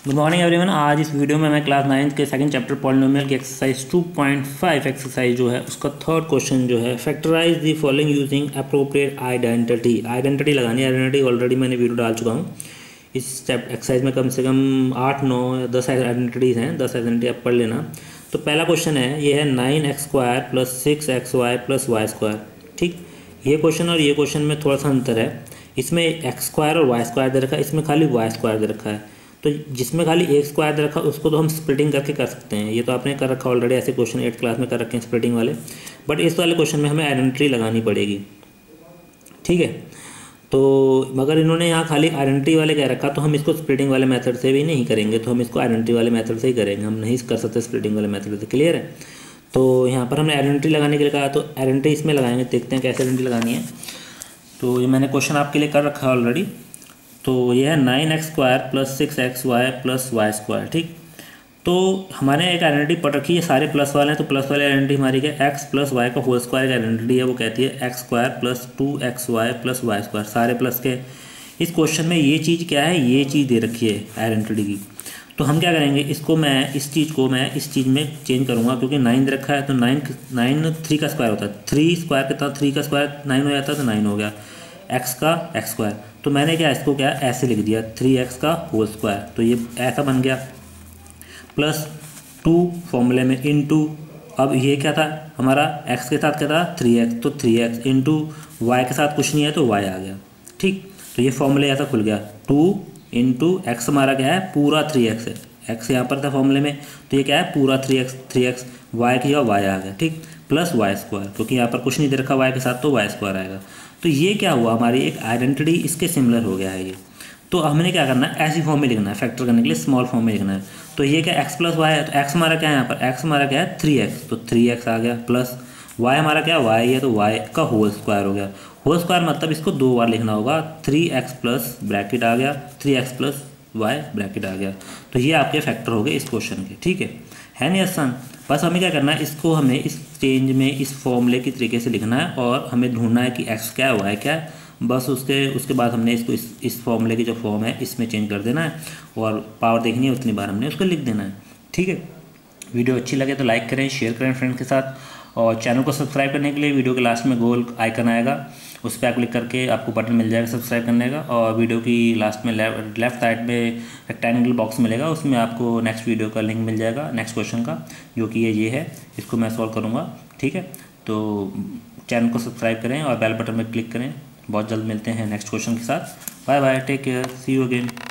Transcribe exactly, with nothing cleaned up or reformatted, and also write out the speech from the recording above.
Good morning everyone. आज इस video में मैं क्लास नाइन्थ के सेकंड चैप्टर पॉलिनोमियल की exercise two point five exercise जो है उसका थर्ड क्वेश्चन जो है factorise the following using appropriate identity. Identity लगानी है। आइडेंटिटी ऑलरेडी मैंने वीडियो डाल चुका हूँ। इस एक्सरसाइज में कम से कम आठ नौ या दस आइडेंटिटीज़ हैं। दस आइडेंटिटी आप पढ़ लेना। तो पहला क्वेश्चन है, ये है nine x square plus six x y plus y square. ठीक, ये क्वेश्चन और ये क्वेश्चन में थोड़ा सा अंतर है। इसमें एक्स स्क्वायर और वाई स्क्वायर दे रखा है, इसमें खाली वाई स्क्वायर दे रखा है। तो जिसमें खाली एक स्क्वायर दे रखा उसको तो हम स्प्लिटिंग करके कर सकते हैं। ये तो आपने कर रखा ऑलरेडी, ऐसे क्वेश्चन एट क्लास में कर रखे हैं स्प्लिटिंग वाले। बट इस वाले क्वेश्चन में हमें आइडेंटिटी लगानी पड़ेगी। ठीक है, तो मगर इन्होंने यहाँ खाली आइडेंटिटी वाले कह रखा, तो हम इसको स्प्लिटिंग वाले मेथड से भी नहीं करेंगे, तो हम इसको आइडेंटिटी वाले मेथड से ही करेंगे। हम नहीं कर सकते स्प्लिटिंग वाले मेथड से। क्लियर है? तो यहाँ पर हमने आइडेंटिटी लगाने के लिए कहा, तो आइडेंटिटी इसमें लगाएंगे। देखते हैं कैसे आइडेंटिटी लगानी है। तो ये मैंने क्वेश्चन आपके लिए कर रखा है ऑलरेडी। तो ये है nine x square plus six x y plus y square. ठीक, तो हमारे एक आइडेंटिटी पढ़ रखी है, सारे प्लस वाले हैं। तो प्लस वाली आइडेंटिटी हमारी क्या, एक्स प्लस वाई का होल स्क्वायर की आइडेंटिटी है। वो कहती है x square plus two x y plus y square, सारे प्लस के। इस क्वेश्चन में ये चीज़ क्या है, ये चीज़ दे रखी है आइडेंटिटी की। तो हम क्या करेंगे, इसको मैं इस चीज़ को मैं इस चीज़ में चेंज करूँगा, क्योंकि नाइन दे रखा है। तो नाइन नाइन थ्री का स्क्वायर होता है, थ्री स्क्वायर के साथ थ्री का स्क्वायर नाइन हो जाता है, तो नाइन हो गया एक्स का एक्स स्क्वायर। तो मैंने क्या इसको क्या ऐसे लिख दिया, थ्री एक्स का होल स्क्वायर। तो ये ऐसा बन गया, प्लस टू फॉर्मूले में इनटू, अब ये क्या था हमारा, एक्स के साथ क्या था थ्री एक्स, तो थ्री एक्स इंटू वाई के साथ कुछ नहीं है तो वाई आ गया। ठीक, तो ये फॉर्मूले ऐसा खुल गया, टू इंटू एक्स हमारा क्या है, पूरा थ्री एक्स है। एक्स यहाँ पर था फॉर्मूले में, तो ये क्या है पूरा three x, three x y की वाई आ गया। ठीक, प्लस वाई स्क्वायर, क्योंकि यहाँ पर कुछ नहीं दे रखा वाई के साथ, तो वाई स्क्वायर आएगा। तो ये क्या हुआ, हमारी एक आइडेंटिटी इसके सिमिलर हो गया है ये। तो हमने क्या करना है, ऐसी फॉर्म में लिखना है, फैक्टर करने के लिए स्मॉल फॉर्म में लिखना है। तो ये क्या एक्स प्लस वाई है, तो एक्स हमारा क्या है यहाँ पर, एक्स हमारा क्या है थ्री एक्स, तो थ्री एक्स आ गया, प्लस वाई हमारा क्या वाई है, तो वाई का होल स्क्वायर हो गया। होल स्क्वायर मतलब इसको दो बार लिखना होगा, थ्री एक्स प्लस ब्रैकेट आ गया, three x plus y bracket आ गया। तो ये आपके फैक्टर हो गए इस क्वेश्चन के। ठीक है है नहीं आसान? बस हमें क्या करना है, इसको हमें इस चेंज में इस फॉर्मूले के तरीके से लिखना है, और हमें ढूंढना है कि एक्स क्या है वाई क्या है। बस उसके उसके बाद हमने इसको इस इस फॉर्मूले की जो फॉर्म है इसमें चेंज कर देना है, और पावर देखनी है उतनी बार हमने उसको लिख देना है। ठीक है, वीडियो अच्छी लगे तो लाइक करें, शेयर करें फ्रेंड्स के साथ, और चैनल को सब्सक्राइब करने के लिए वीडियो के लास्ट में गोल आइकन आएगा, उस पर क्लिक करके आपको बटन मिल जाएगा सब्सक्राइब करने का। और वीडियो की लास्ट में लेफ्ट लेफ्ट साइड में रेक्टेंगल बॉक्स मिलेगा, उसमें आपको नेक्स्ट वीडियो का लिंक मिल जाएगा, नेक्स्ट क्वेश्चन का, जो कि ये ये है, इसको मैं सॉल्व करूँगा। ठीक है, तो चैनल को सब्सक्राइब करें और बेल बटन में क्लिक करें। बहुत जल्द मिलते हैं नेक्स्ट क्वेश्चन के साथ। Bye bye, take care, see you again.